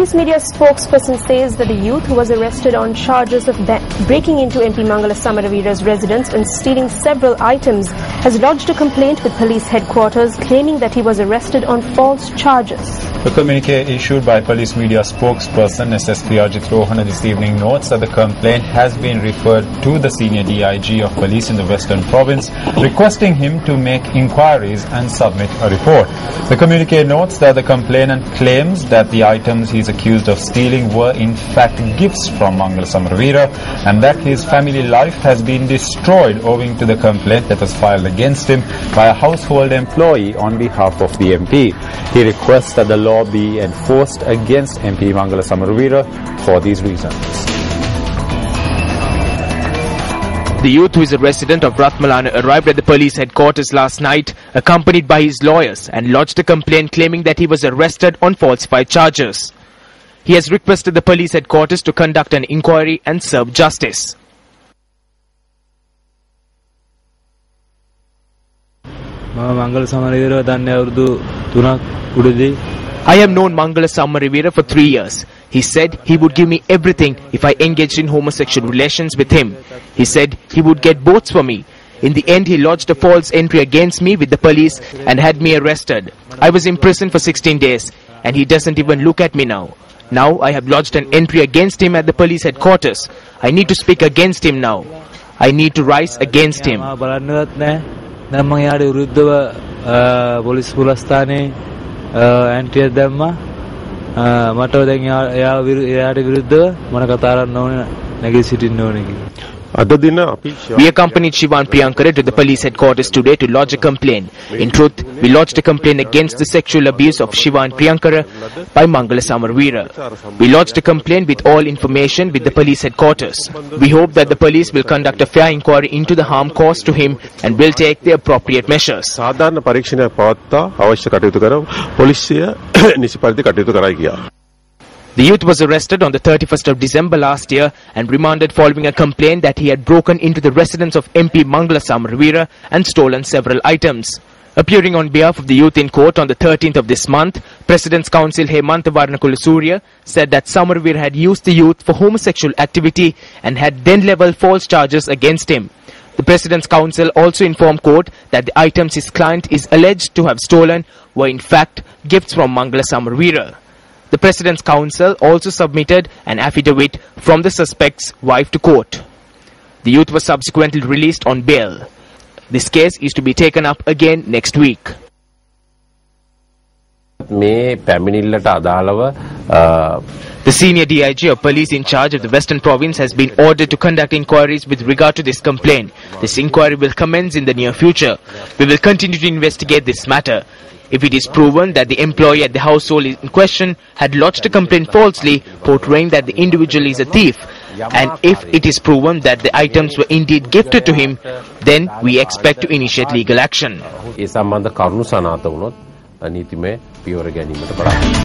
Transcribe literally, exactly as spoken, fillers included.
police media spokesperson says that the youth who was arrested on charges of breaking into M P Mangala Samaravira's residence and stealing several items has lodged a complaint with police headquarters claiming that he was arrested on false charges. The communique issued by police media spokesperson S S P Ajit Rohana this evening notes that the complaint has been referred to the senior D I G of police in the Western Province, requesting him to make inquiries and submit a report. The communique notes that the complainant claims that the items he is accused of stealing were in fact gifts from Mangala Samaravira and that his family life has been destroyed owing to the complaint that was filed against him by a household employee on behalf of the M P. He requests that the law be enforced against M P Mangala Samaravira for these reasons. The youth, who is a resident of Rathmalana, arrived at the police headquarters last night, accompanied by his lawyers, and lodged a complaint claiming that he was arrested on falsified charges. He has requested the police headquarters to conduct an inquiry and serve justice. I have known Mangala Samaravira for three years. He said he would give me everything if I engaged in homosexual relations with him. He said he would get boats for me. In the end, he lodged a false entry against me with the police and had me arrested. I was in prison for sixteen days and he doesn't even look at me now. Now I have lodged an entry against him at the police headquarters. I need to speak against him now. I need to rise against him. We accompanied Shivan Priyankara to the police headquarters today to lodge a complaint. In truth, we lodged a complaint against the sexual abuse of Shivan Priyankara by Mangala Samaravira. We lodged a complaint with all information with the police headquarters. We hope that the police will conduct a fair inquiry into the harm caused to him and will take the appropriate measures. The youth was arrested on the thirty-first of December last year and remanded following a complaint that he had broken into the residence of M P Mangala Samaravira and stolen several items. Appearing on behalf of the youth in court on the thirteenth of this month, President's Counsel Hemantha Warnakula Surya said that Samaravira had used the youth for homosexual activity and had then leveled false charges against him. The President's Counsel also informed court that the items his client is alleged to have stolen were in fact gifts from Mangala Samaravira. The President's Counsel also submitted an affidavit from the suspect's wife to court. The youth was subsequently released on bail. This case is to be taken up again next week. The senior D I G of police in charge of the Western Province has been ordered to conduct inquiries with regard to this complaint. This inquiry will commence in the near future. We will continue to investigate this matter. If it is proven that the employee at the household in question had lodged a complaint falsely, portraying that the individual is a thief, and if it is proven that the items were indeed gifted to him, then we expect to initiate legal action.